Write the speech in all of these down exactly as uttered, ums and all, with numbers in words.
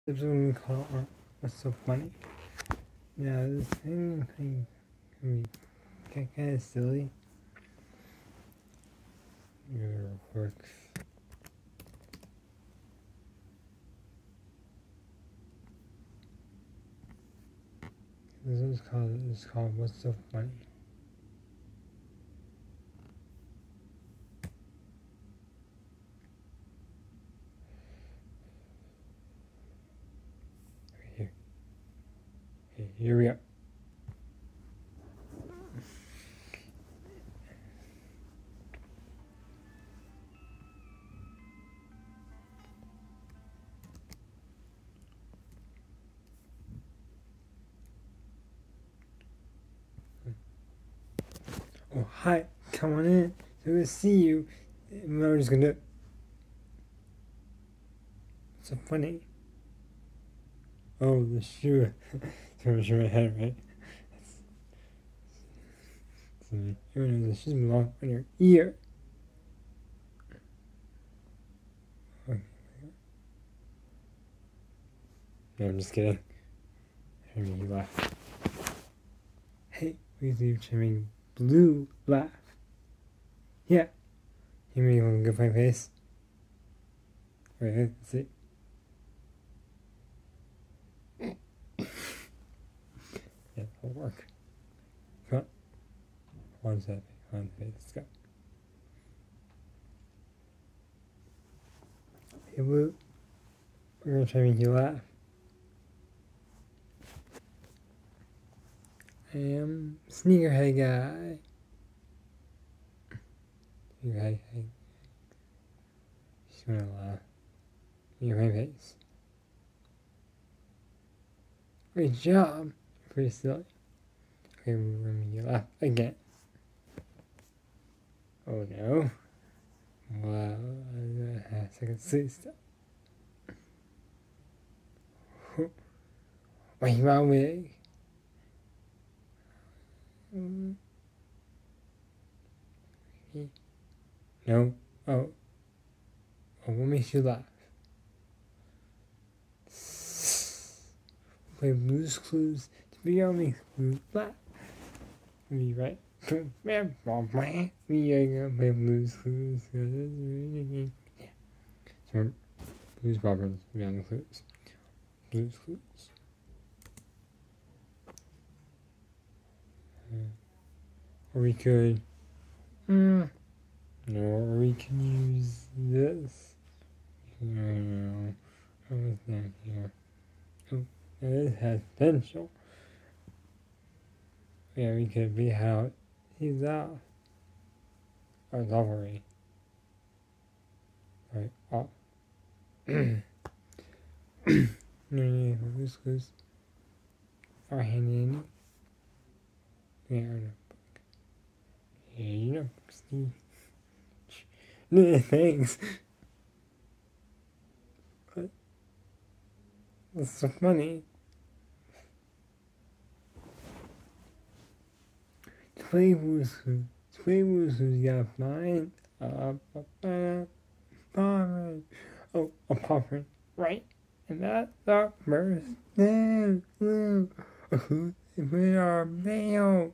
This is what we call art. What's so funny? Now, this thing can be kind of silly. Your works. This is called, this is called What's So Funny? Right here. Okay, here we go. Oh, hi, come on in. So good to see you. We're just gonna. What's so funny? Oh, the shoe. It's over my head, right? Everyone knows the shoes belong on your ear. Okay. No, I'm just kidding. I made you laugh. Hey, we leave trimming blue laugh. Yeah. You made one good my face. Wait, let's see. Yeah, that'll work. Come on. One second. One second. Let's go. Hey, Blue. We're gonna try to make you laugh. I am Sneakerhead Guy. Sneakerhead Guy. She's gonna laugh. Make my face. Great job. Pretty silly. Okay, we're gonna make you laugh again. Oh no. Wow, I can see stuff. Wait, my wig. No. Oh. Oh, what makes you laugh? Play Blue's Clues to figure out what makes Blue laugh. Be right. We are gonna play Blue's Clues. Yeah. So, Blue's Brothers beyond the clues. Blue's Clues. Uh, or we could. Mm, no, or we can use this. No, I was not here. Oh, this has potential. Yeah, we could be how he's off. Or suffering. Right, off. No, no, Blue's Clues. Our hand in. Yeah, our notebook. Yeah, you know, Steve. No, thanks. What? That's so funny. Flavors, flavors, we got mine. Uh, uh, uh, oh, a popper, right? And that's our first name. Who's with our mail?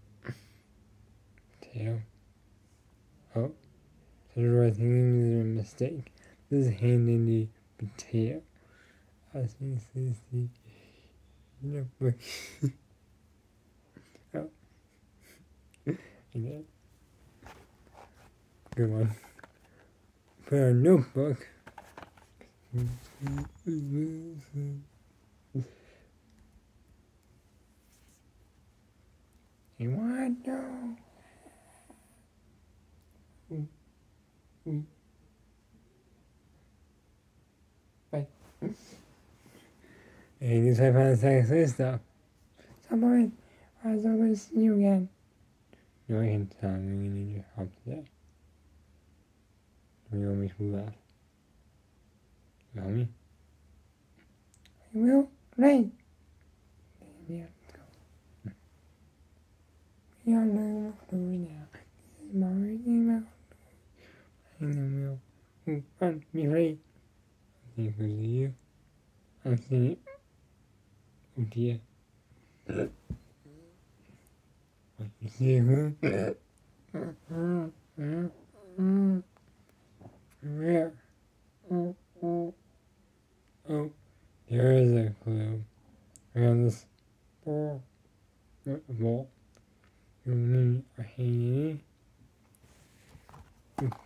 Tail. Oh, so I think this is a mistake. This is hand in the potato. I think this is the notebook. Oh. Again. Good one. Put our notebook. You want to know? Bye. Hey, this I found the stuff. Someone, I was going to see you again. No, I can tell. I'm going to need your help today. You want me to laugh? You want me? I will. Great. Yeah, let's go. We are learning what to do now. This is my email. I know. Run, be ready. I think it was you. I'm seeing. Oh dear. You see who? Where? Oh, oh, oh, there is a clue. Around this ball. Ball. You need a hand. You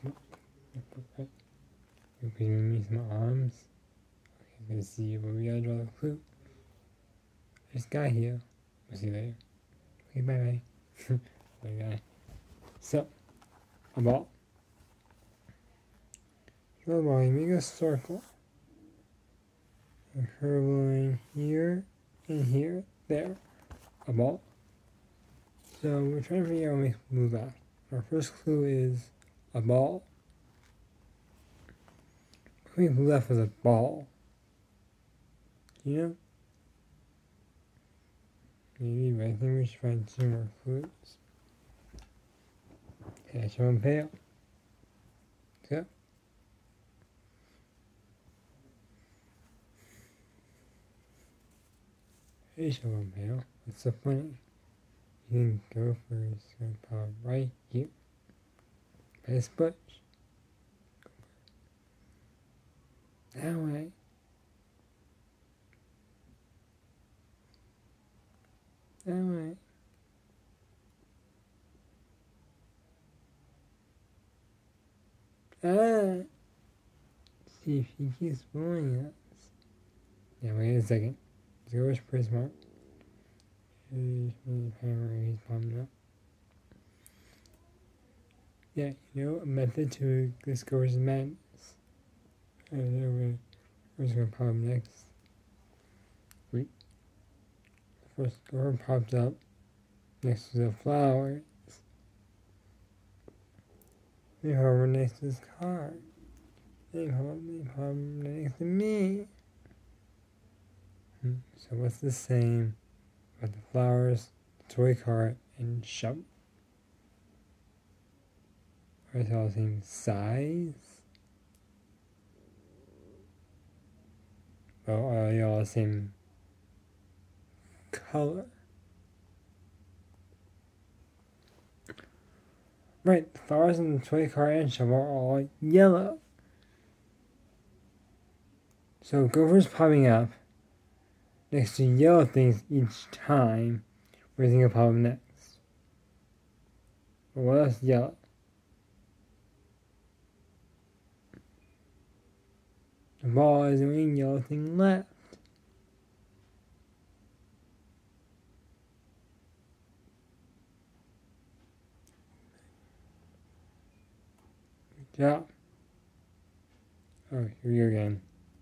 can give me some arms. Okay, let's see, but we gotta draw the clue. There's a guy here. We'll see you later. Okay, bye bye. Bye guy. So, a ball. So, ball, you make a circle. A curve line here and here, there. A ball. So, we're trying to figure out how to make a move out. Our first clue is a ball. We left with a ball. You know? Maybe, but I think we should find two more clues. Catch on pail. Go. Fish on pail. What's so funny? You can go for your power right here. By this bush. That way. That way. Ah! See if he keeps fooling us. Yeah, wait a second. Let's go with pretty smart. Here's the hammer, he's popping up. Yeah, you know, a method to discover his madness. Alright, we're gonna pop up next. Wait. The first door pops up next to the flowers. They hover next to this car. They hover, they hover next to me. Hmm. So what's the same about the flowers, the toy car, and shovel? Are they all the same size? Well, are they all the same color? Right, the flowers in the toy car and shovel are all yellow. So Gopher's popping up next to yellow things each time. Where's he gonna pop up next? But what else yellow? The ball is the only yellow thing left. Good job. Oh, here we go again.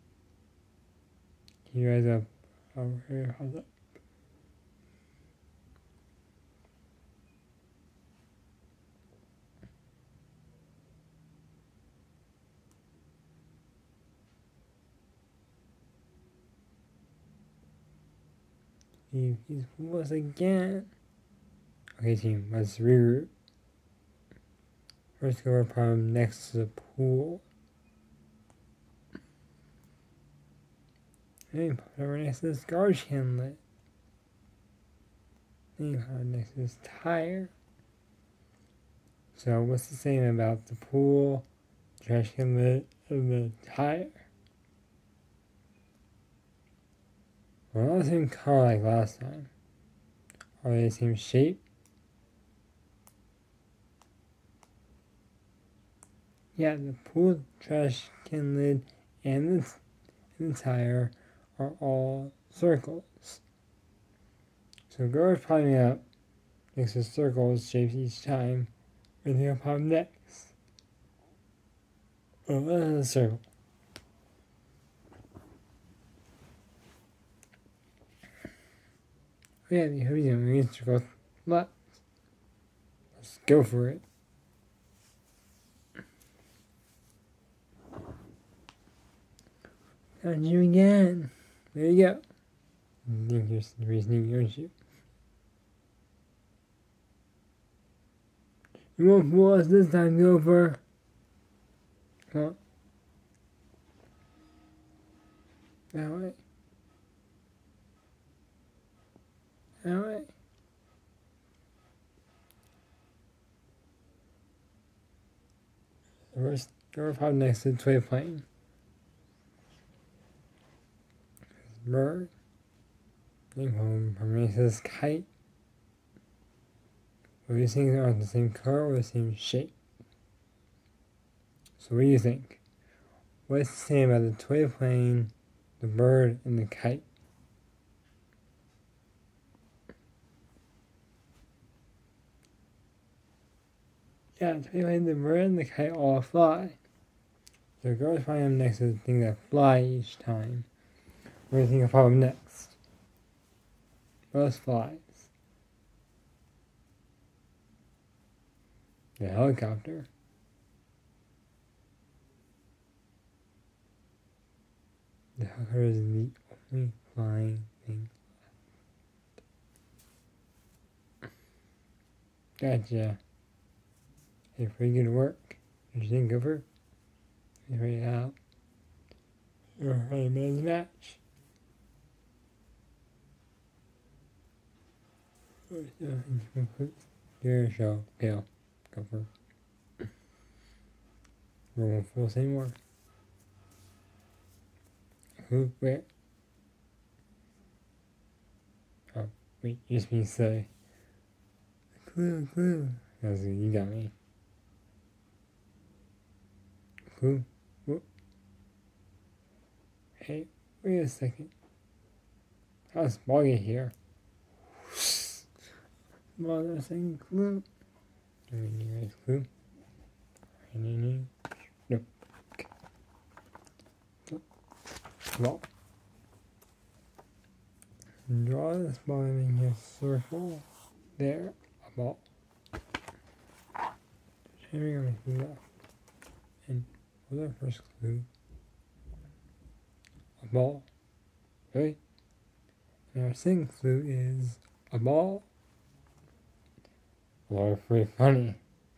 Can you guys up over here? Hold up. He's fooled us again. Okay, team, let's reroute. First, go over problem next to the pool. Then put it over next to this garbage can lid. Then you put it next to this tire. So, what's the same about the pool, trash can lid, and the tire? Well, not the same color like last time. Are they the same shape? Yeah, the pool, trash can lid, and the, and the tire are all circles. So go with popping up next to circles shapes each time. Where they gonna pop next? Oh, that's a circle. Oh yeah, the hoodie and we circle left. Let's go for it. Found you again. There you go. I think you're the reasoning, aren't you? You won't fool us this time, Gopher. Come on. That way. The first girl probably next to the toy plane. Bird. Think home. For me, it says kite. What do you think are the same color or the same shape? So what do you think? What's the same about the toy plane, the bird, and the kite? Yeah, the toy plane, the bird, and the kite all fly. So girls find them next to the thing that fly each time. What do you think will follow next? Most flies. The helicopter. The helicopter is the only flying thing left. Gotcha. Hey, pretty good work. Did you think of her? You ready out? You're ready to match. Your show. Pale. Go for. Roll full same more. Who? Where? Oh, wait. You just mean say. Clue, clue. That's it. You got me. Clue. Whoop. Hey, wait a second. How's Boggy here? Well, that's a clue. Do we need a clue? Any? Nope. Well, draw this ball in your circle. There, a ball. Here we go, clue left. And what's our first clue? A ball. Right? And our second clue is a ball. Well, that's pretty funny.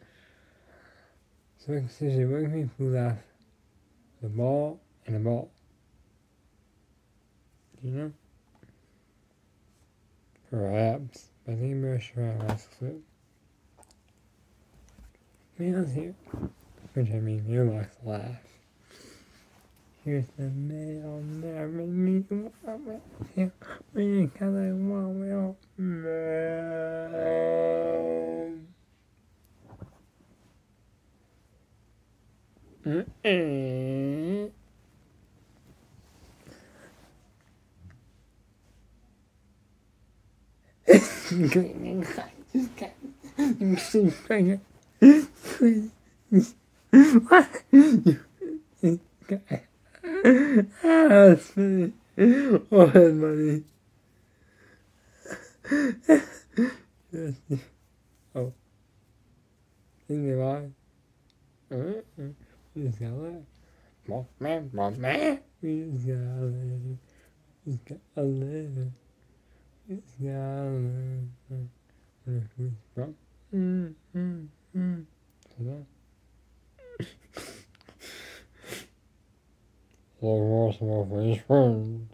So, essentially, what can we clue left? The ball and a ball. Do you know? Perhaps. But I think I'm very sure I last clue. Mail's here. Which I mean, your last laugh. Here's the mail. Never me want mail. Because I want mail. Mail. Mm-mm. Green just got you see finger. What? That's funny. Oh, that's funny. Oh. Think they lie? Uh-uh. We just gotta laugh. Mom, man, mom, man. We just gotta laugh. We just gotta laugh. We just gotta laugh. Where we from? Mm, mm, mm. So that. So what's my face friends?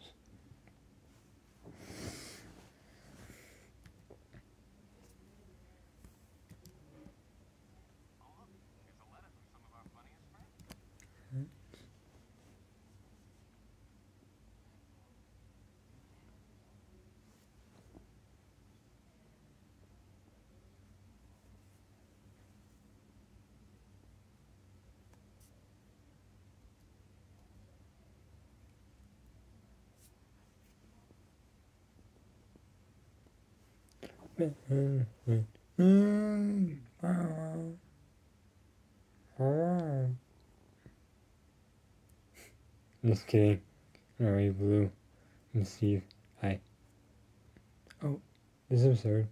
Just kidding. Alright, Blue and Steve. Hi. Oh, this is absurd.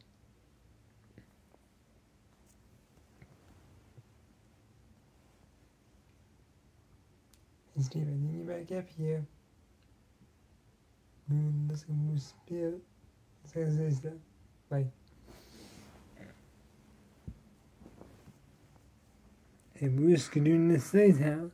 Hey, Steve, I need you back up here. Moon, let's go move spirit. Let's go say stuff. Bye. Hey, Bruce, can do this thing now.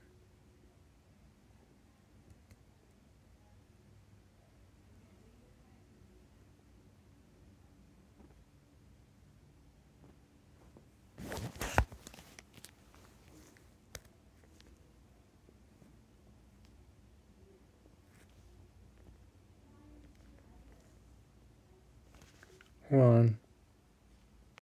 Hold on.